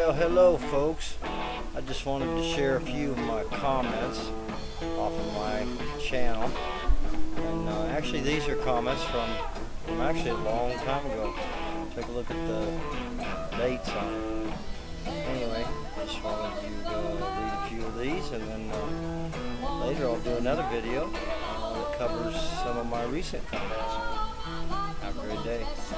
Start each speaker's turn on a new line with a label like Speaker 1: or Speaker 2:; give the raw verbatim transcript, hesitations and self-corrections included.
Speaker 1: Well, hello folks. I just wanted to share a few of my comments off of my channel. And uh, actually these are comments from, from actually a long time ago. Take a look at the dates on it. Anyway, just wanted to uh, read a few of these, and then uh, later I'll do another video uh, that covers some of my recent comments. Have a great day.